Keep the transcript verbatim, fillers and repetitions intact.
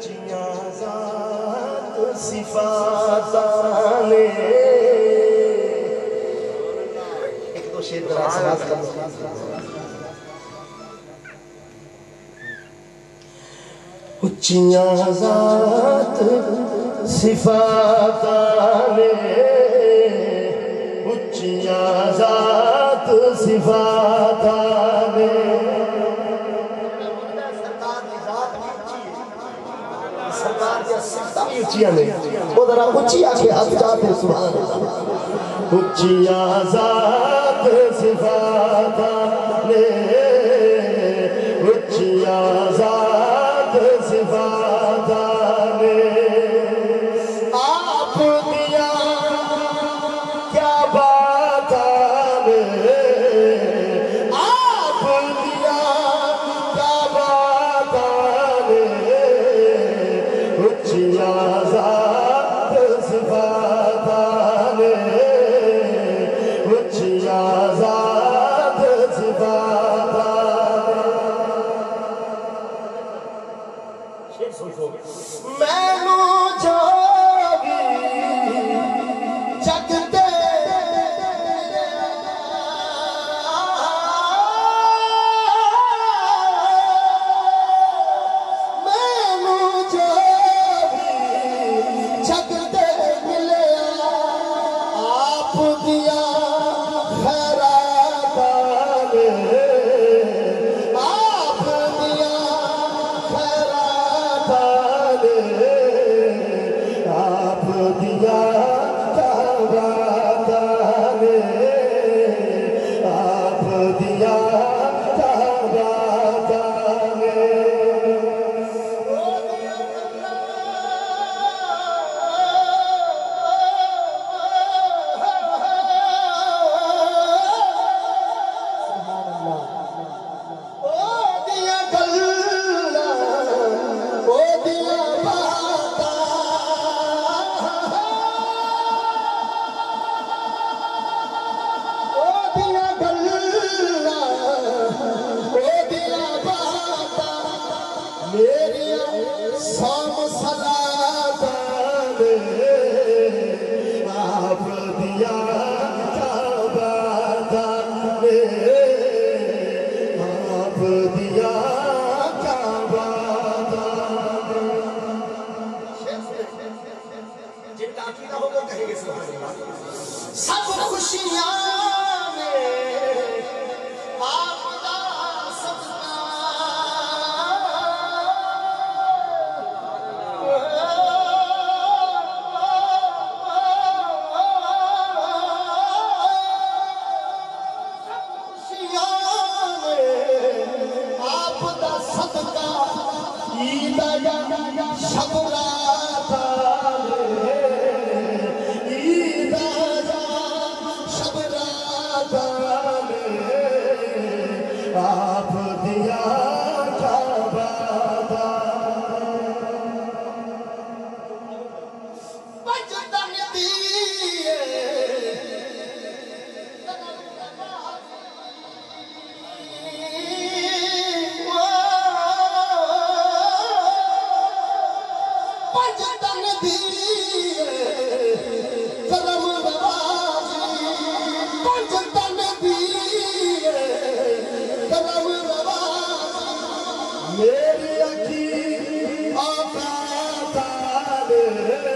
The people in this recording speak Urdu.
صفاتانے ایک دو شیر درہ سواز کر دو اچھیاں ذات صفاتانے اچھیاں ذات صفاتانے اچھیاں نہیں وہ ذرا اچھی آکے ہاتھ جاتے سبحان اللہ اچھیاں ذات صفاتانے اچھیاں ذات صفاتانے آپ دیا کیا باتانے آپ دیا کیا باتانے اچھیاں ذات صفاتانے اچھیاں ذات صفاتانے شیر سوچو میں نو جاوی جگ دے میں نو جاوی جگ دے ملے آپ دیا خیراتانے آپ دیا خیراتانے آپ دیا تاباتانے آپ دیا تاباتانے او دیا گلہ او دیا باتا او دیا گلہ او دیا باتا میری سام صلاتانے آپ دیا تاباتانے آپ دیا تاباتانے جن کا عقیدہ ہو وہ کہیں گے سبحان اللہ سب خوشیاں میں آپ دا صدقہ آپ دا صدقہ عیدہ یا شبراتانے عیدہ یا شبراتانے آپ دیا تاباتانے بجدن دیئے بجدن دیئے کرم نوازی بجدن دیئے کرم نوازی میری اکھی آقا تانے